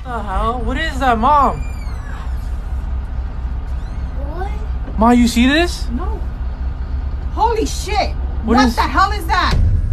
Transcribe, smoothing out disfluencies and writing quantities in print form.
the hell? What is that, Mom? What? Ma, you see this? No. Holy shit. What What is- the hell is that?